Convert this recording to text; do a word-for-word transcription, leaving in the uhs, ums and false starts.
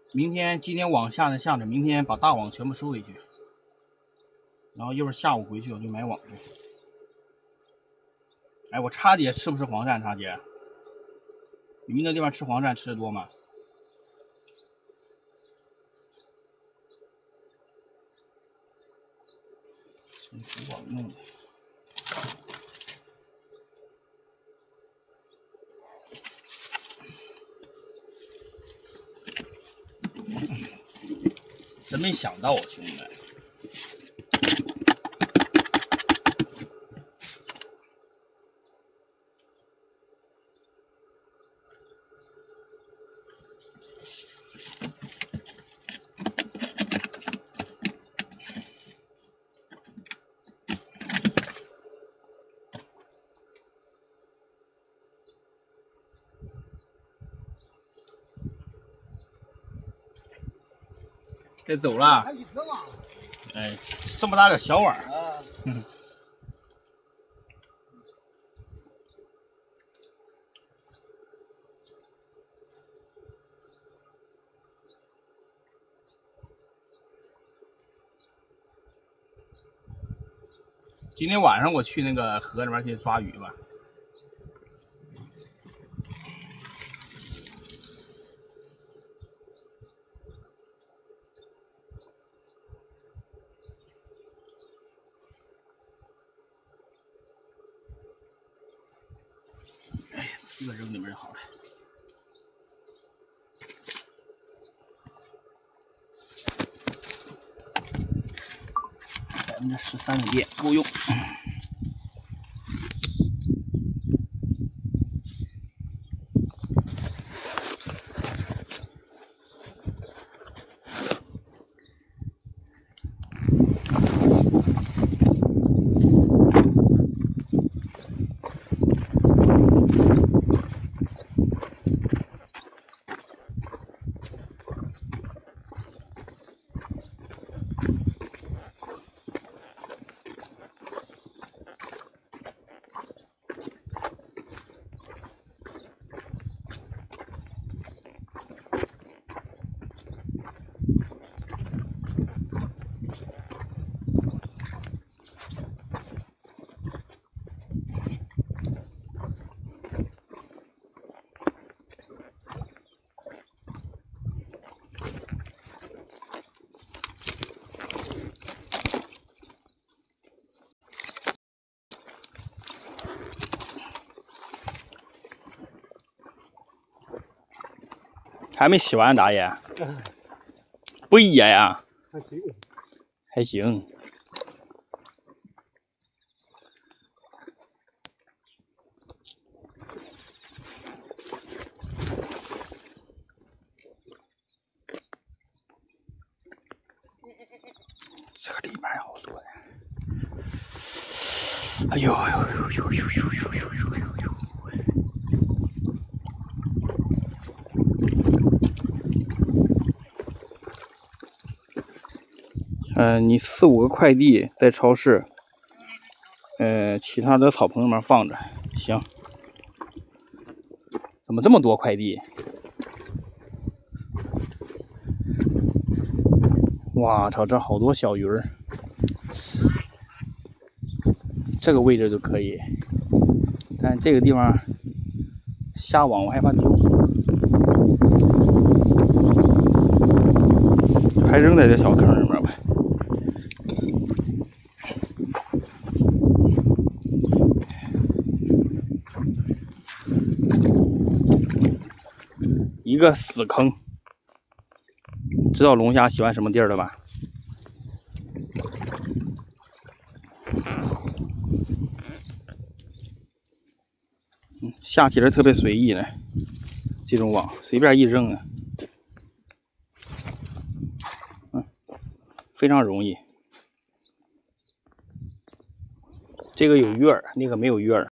明天今天网下着下着，明天把大网全部收回去，然后一会儿下午回去我就买网去。哎，我叉姐吃不吃黄鳝？叉姐，你们那地方吃黄鳝吃的多吗？真不好弄的。真没想到啊，兄弟们！该走了。 还一个吗？ 哎，这么大个小碗啊。 嗯。今天晚上我去那个河里面去抓鱼吧。哎呀，这个扔里面好了。百分之十三的电够用。还没洗完，大爷，不野呀？ 还行， 还行。这个里面好多呀！哎呦哎呦呦呦呦呦呦呦呦呦呦！呃，你四五个快递在超市，呃，其他的草棚里面放着，行。怎么这么多快递？哇操，这好多小鱼儿，这个位置就可以，但这个地方下网我害怕丢，还扔在这小坑里面吧。一个死坑，知道龙虾喜欢什么地儿了吧？嗯，下起来特别随意呢，这种网随便一扔啊，嗯，非常容易。这个有月儿，那个没有月儿。